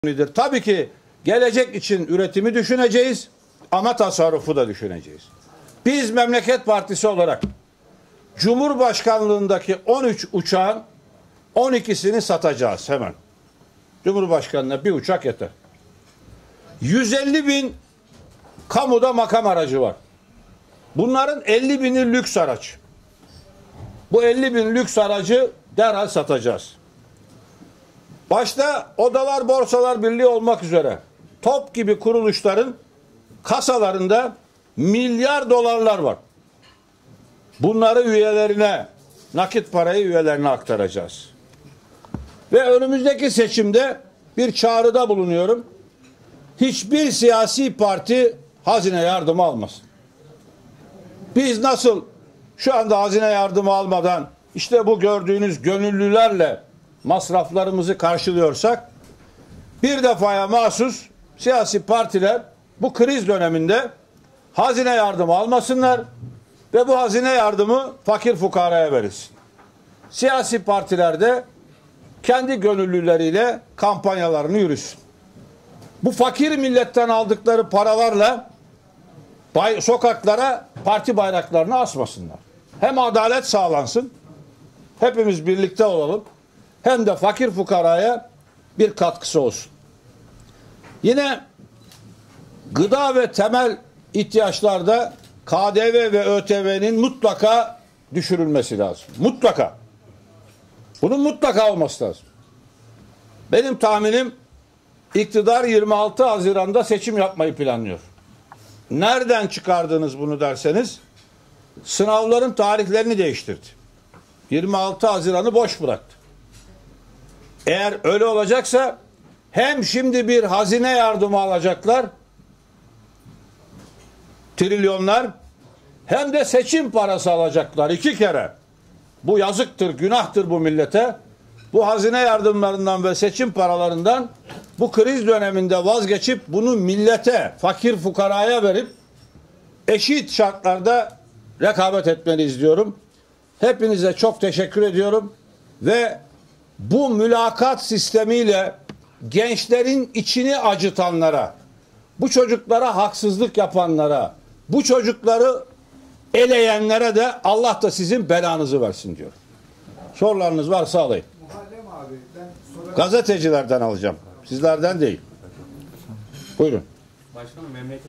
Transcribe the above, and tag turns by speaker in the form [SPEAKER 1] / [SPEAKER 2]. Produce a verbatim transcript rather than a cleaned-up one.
[SPEAKER 1] Tabii ki gelecek için üretimi düşüneceğiz ama tasarrufu da düşüneceğiz. Biz Memleket Partisi olarak Cumhurbaşkanlığındaki on üç uçağın on ikisini satacağız hemen. Cumhurbaşkanlığına bir uçak yeter. yüz elli bin kamuda makam aracı var. Bunların elli bini lüks araç. Bu elli bin lüks aracı derhal satacağız. Başta Odalar Borsalar Birliği olmak üzere top gibi kuruluşların kasalarında milyar dolarlar var. Bunları üyelerine, nakit parayı üyelerine aktaracağız. Ve önümüzdeki seçimde bir çağrıda bulunuyorum. Hiçbir siyasi parti hazine yardımı almasın. Biz nasıl şu anda hazine yardımı almadan işte bu gördüğünüz gönüllülerle masraflarımızı karşılıyorsak, bir defaya mahsus siyasi partiler bu kriz döneminde hazine yardımı almasınlar ve bu hazine yardımı fakir fukaraya verilsin. Siyasi partiler de kendi gönüllüleriyle kampanyalarını yürüsün. Bu fakir milletten aldıkları paralarla bay, sokaklara parti bayraklarını asmasınlar. Hem adalet sağlansın, hepimiz birlikte olalım, hem de fakir fukaraya bir katkısı olsun. Yine gıda ve temel ihtiyaçlarda K D V ve Ö T V'nin mutlaka düşürülmesi lazım. Mutlaka. Bunun mutlaka olması lazım. Benim tahminim iktidar yirmi altı Haziran'da seçim yapmayı planlıyor. Nereden çıkardınız bunu derseniz, sınavların tarihlerini değiştirdi. yirmi altı Haziran'ı boş bıraktı. Eğer öyle olacaksa hem şimdi bir hazine yardımı alacaklar, trilyonlar, hem de seçim parası alacaklar iki kere. Bu yazıktır, günahtır bu millete. Bu hazine yardımlarından ve seçim paralarından bu kriz döneminde vazgeçip bunu millete, fakir fukaraya verip eşit şartlarda rekabet etmeliyiz diyorum. Hepinize çok teşekkür ediyorum ve bu mülakat sistemiyle gençlerin içini acıtanlara, bu çocuklara haksızlık yapanlara, bu çocukları eleyenlere de Allah da sizin belanızı versin diyor. Sorularınız varsa alayım.
[SPEAKER 2] Abi, ben
[SPEAKER 1] Gazetecilerden alacağım. Sizlerden değil. Buyurun.
[SPEAKER 3] Başkanım memleket